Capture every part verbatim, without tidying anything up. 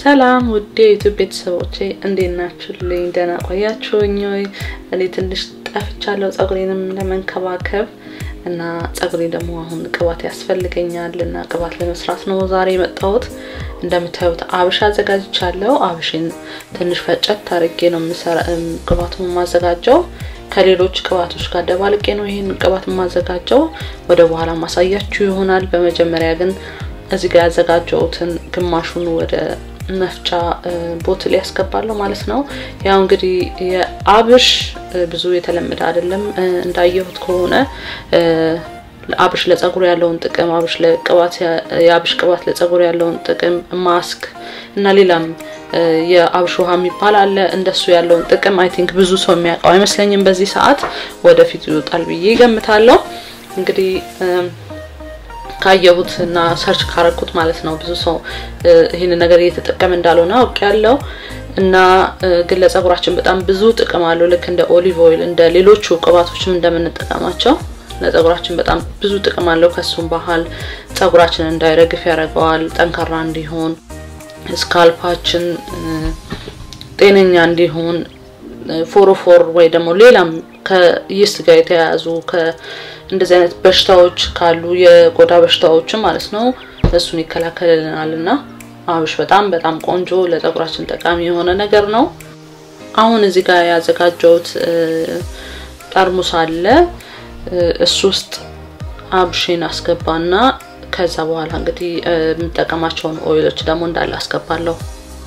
ሰላም ውድ የዩቲዩብ ቤተሰቦቼ እንዴት ናችሁልኝ? ደህና ቆያችሁኝ ወይ? እኔ ትንሽ ጠፍቻለሁ ጸጉሬንም ለመንከባከብ እና ጸጉሬ ደግሞ አሁን ቅባት ያስፈልገኛልና ቅባት ለመስራት ነው ዛሬ የመጣሁት። እንደምታዩት አብሽ አዘጋጅቻለሁ። አብሽን ትንሽ ፈጨት አድርጌ ነው ቅባቱን ማዘጋጀው። ከሌሎች ቅባቶች ጋር ደባልቄ ነው ይሄን ቅባት ማዘጋጀው። ወደ በኋላ ማሳያችሁ ይሆናል። በመጀመሪያ ግን እዚህ ጋር ያዘጋጀሁትን ግማሹን ወደ መፍጫ ቦትል ያስገባለሁ ማለት ነው። ያው እንግዲህ የአብሽ ብዙ የተለመደ አይደለም እንዳየሁት ከሆነ አብሽ ለጸጉር ያለውን ጥቅም አብሽ ለቅባት የአብሽ ቅባት ለጸጉር ያለውን ጥቅም ማስክ እና ሌላም የአብሽ ውሃ የሚባል አለ እንደሱ ያለውን ጥቅም አይ ቲንክ ብዙ ሰው የሚያውቀው አይመስለኝም። በዚህ ሰዓት ወደፊት ይወጣል ብዬ ገምታለሁ። እንግዲህ ካየሁትና ሰርች ካረኩት ማለት ነው ብዙ ሰው ይሄን ነገር እየተጠቀመ እንዳልሆነ አውቃለሁ እና ግን ለጸጉራችን በጣም ብዙ ጥቅም አለው። ልክ እንደ ኦሊቭ ኦይል እንደ ሌሎቹ ቅባቶችም እንደምንጠቀማቸው ለጸጉራችን በጣም ብዙ ጥቅም አለው። ከሱም በኋላ ጸጉራችን እንዳይረግፍ ያደርገዋል፣ ጠንካራ እንዲሆን፣ ስካልፓችን ጤነኛ እንዲሆን፣ ፎሮፎር ወይ ደግሞ ሌላም ከይስት ጋር የተያያዙ ከእንደዚህ አይነት በሽታዎች ካሉ የቆዳ በሽታዎች ማለት ነው እሱን ይከላከልልናልና አብሽ በጣም በጣም ቆንጆ ለጸጉራችን ጠቃሚ የሆነ ነገር ነው። አሁን እዚህ ጋር ያዘጋጀሁት ጠርሙስ አለ። እሱ ውስጥ አብሽን አስገባና ከዛ በኋላ እንግዲህ የምጠቀማቸውን ኦይሎች ደግሞ እንዳለ አስገባለሁ።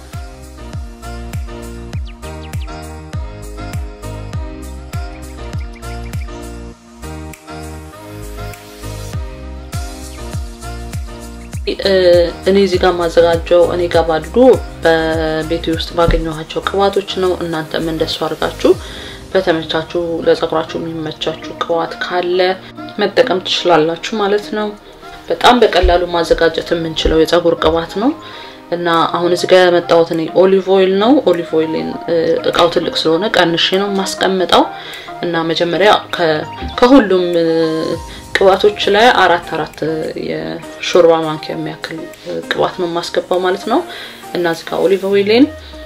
እኔ እዚህ ጋር ማዘጋጀው እኔ ጋር ባሉ በቤት ውስጥ ባገኘኋቸው ቅባቶች ነው። እናንተም እንደሱ አድርጋችሁ በተመቻችሁ ለጸጉራችሁ የሚመቻችሁ ቅባት ካለ መጠቀም ትችላላችሁ ማለት ነው። በጣም በቀላሉ ማዘጋጀት የምንችለው የጸጉር ቅባት ነው እና አሁን እዚህ ጋር ያመጣሁት እኔ ኦሊቭ ኦይል ነው። ኦሊቭ ኦይልን እቃው ትልቅ ስለሆነ ቀንሼ ነው ማስቀምጠው እና መጀመሪያ ከሁሉም ቅባቶች ላይ አራት አራት የሾርባ ማንኪያ የሚያክል ቅባት ነው ማስገባው ማለት ነው እና እዚህ ጋር ኦሊቭ ኦይልን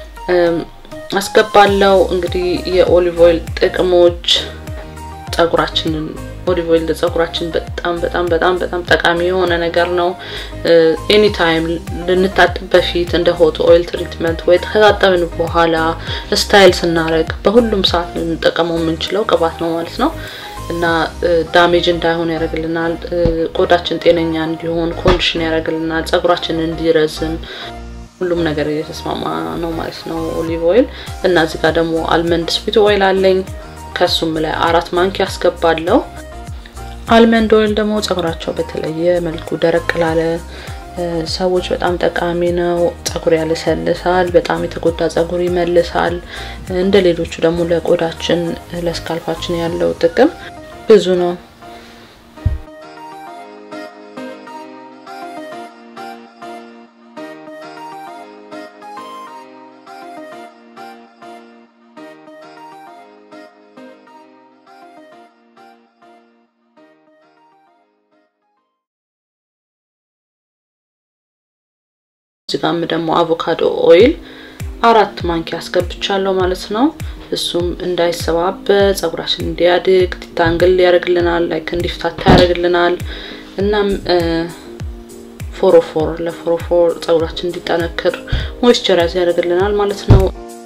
አስገባለሁ። እንግዲህ የኦሊቭ ኦይል ጥቅሞች ጸጉራችንን ኦሊቭ ኦይል ለጸጉራችን በጣም በጣም በጣም በጣም ጠቃሚ የሆነ ነገር ነው። ኤኒ ታይም ልንታጠብ በፊት እንደ ሆት ኦይል ትሪትመንት ወይ ተታጠብን በኋላ ስታይል ስናረግ በሁሉም ሰዓት ልንጠቀመው የምንችለው ቅባት ነው ማለት ነው እና ዳሜጅ እንዳይሆን ያደርግልናል፣ ቆዳችን ጤነኛ እንዲሆን ኮንዲሽን ያደርግልናል፣ ጸጉራችን እንዲረዝም ሁሉም ነገር የተስማማ ነው ማለት ነው ኦሊቭ ኦይል። እና እዚህ ጋር ደግሞ አልመንድ ስዊት ኦይል አለኝ። ከሱም ላይ አራት ማንኪያ አስገባለሁ። አልመንድ ኦይል ደግሞ ጸጉራቸው በተለየ መልኩ ደረቅ ላለ ሰዎች በጣም ጠቃሚ ነው። ጸጉር ያለሰልሳል፣ በጣም የተጎዳ ጸጉር ይመልሳል። እንደሌሎቹ ደግሞ ለቆዳችን ለስካልፓችን ያለው ጥቅም ብዙ ነው። እዚጋም ደግሞ አቮካዶ ኦይል አራት ማንኪያ አስገብቻለሁ ማለት ነው። እሱም እንዳይሰባበር ጸጉራችን እንዲያድግ ዲታንግል ያደርግልናል፣ ላይክ እንዲፍታታ ያደርግልናል እና ፎሮፎር ለፎሮፎር ጸጉራችን እንዲጠነክር ሞይስቸራይዝ ያደርግልናል ማለት ነው።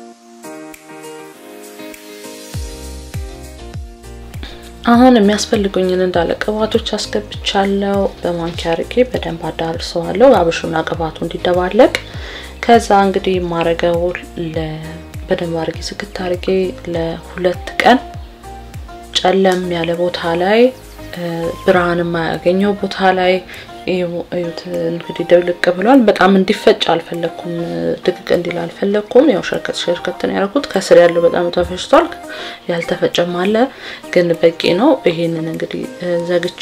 አሁን የሚያስፈልጉኝን እንዳለ ቅባቶች አስገብቻለሁ። በማንኪያ አርጌ በደንብ አዳርሰዋለሁ አብሹና ቅባቱ እንዲደባለቅ። ከዛ እንግዲህ ማረገው ለበደንብ አርጌ ዝግት አርጌ ለሁለት ቀን ጨለም ያለ ቦታ ላይ ብርሃን ማያገኘው ቦታ ላይ እዩት። እንግዲህ ደብልቅ ብሏል። በጣም እንዲፈጭ አልፈለኩም፣ ድቅቅ እንዲል አልፈለኩም። ያው ሸርከት ሸርከት ነው ያደረኩት። ከስር ያለው በጣም ተፈጭቷል፣ ያልተፈጨም አለ ግን በቂ ነው። ይሄንን እንግዲህ ዘግቼ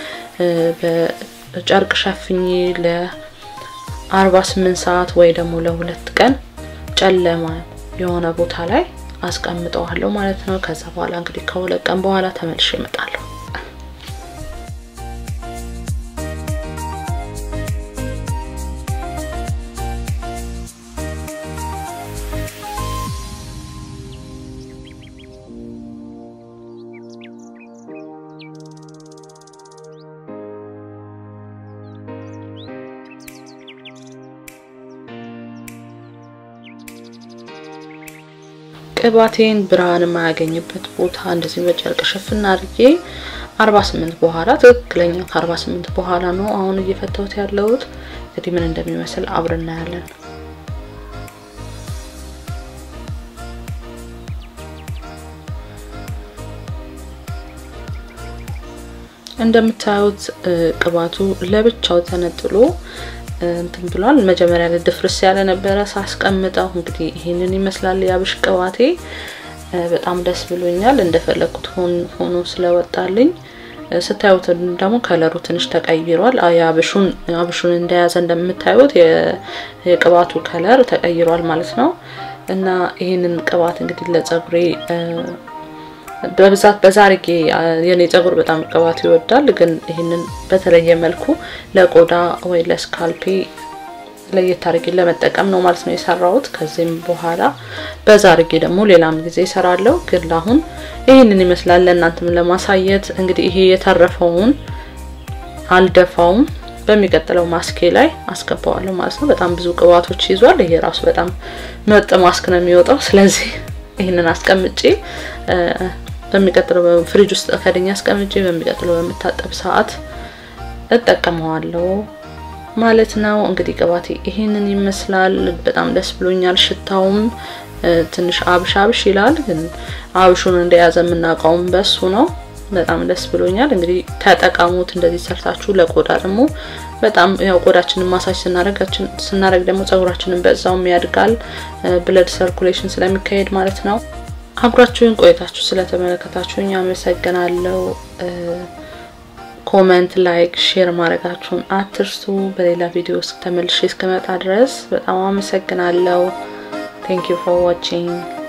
በጨርቅ ሸፍኜ ለ48 ሰዓት ወይ ደግሞ ለሁለት ቀን ጨለማ የሆነ ቦታ ላይ አስቀምጠዋለሁ ማለት ነው። ከዛ በኋላ እንግዲህ ከሁለት ቀን በኋላ ተመልሼ እመጣለሁ። ቅባቴን ብርሃን የማያገኝበት ቦታ እንደዚህ በጨርቅ ሸፍና አድርጌ አርባ ስምንት በኋላ ትክክለኛ ከአርባ ስምንት በኋላ ነው አሁን እየፈታሁት ያለሁት። እንግዲህ ምን እንደሚመስል አብረን እናያለን። እንደምታዩት ቅባቱ ለብቻው ተነጥሎ እንትን ብሏል። መጀመሪያ ላይ ድፍርስ ያለ ነበር ሳስቀምጠው። እንግዲህ ይሄንን ይመስላል ያብሽ ቅባቴ። በጣም ደስ ብሎኛል እንደፈለኩት ሆኖ ስለወጣልኝ። ስታዩት ደግሞ ከለሩ ትንሽ ተቀይሯል። ያብሹን ያብሹን እንደያዘ እንደምታዩት የቅባቱ ከለር ተቀይሯል ማለት ነው። እና ይሄንን ቅባት እንግዲህ ለፀጉሬ በብዛት በዛርጌ የኔ ፀጉር በጣም ቅባት ይወዳል፣ ግን ይሄንን በተለየ መልኩ ለቆዳ ወይ ለስካልፔ ለየት አድርጌ ለመጠቀም ነው ማለት ነው የሰራሁት። ከዚህም በኋላ በዛርጌ ደግሞ ሌላም ጊዜ እሰራለሁ፣ ግን አሁን ይሄንን ይመስላል ለእናንተም ለማሳየት። እንግዲህ ይሄ የተረፈውን አልደፋውም፣ በሚቀጥለው ማስኬ ላይ አስገባዋለሁ ማለት ነው። በጣም ብዙ ቅባቶች ይዟል። ይሄ ራሱ በጣም ምርጥ ማስክ ነው የሚወጣው። ስለዚህ ይሄንን አስቀምጬ በሚቀጥለው ፍሪጅ ውስጥ ከደኛ አስቀምጬ በሚቀጥለው በመታጠብ ሰዓት እጠቀመዋለሁ ማለት ነው። እንግዲህ ቅባቴ ይሄንን ይመስላል። በጣም ደስ ብሎኛል። ሽታውም ትንሽ አብሻብሽ ይላል፣ ግን አብሹን እንደያዘ ምናቀውም በሱ ነው። በጣም ደስ ብሎኛል። እንግዲህ ተጠቃሙት እንደዚህ ሰርታችሁ። ለቆዳ ደግሞ በጣም ያው ቆዳችንን ማሳጅ ስናረጋችን ስናረግ ደግሞ ፀጉራችንን በዛውም ያድጋል፣ ብለድ ሰርኩሌሽን ስለሚካሄድ ማለት ነው። አብራችሁን ቆይታችሁ ስለተመለከታችሁኝ አመሰግናለሁ። ኮሜንት፣ ላይክ፣ ሼር ማድረጋችሁን አትርሱ። በሌላ ቪዲዮ እስከ ተመልሼ እስከመጣ ድረስ በጣም አመሰግናለሁ። Thank you for watching.